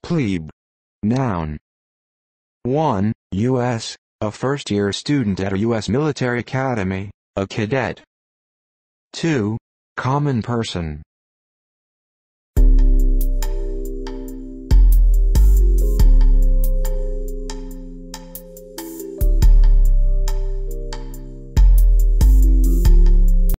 Plebe. Noun. 1. U.S., a first-year student at a U.S. military academy, a cadet. 2. Common person.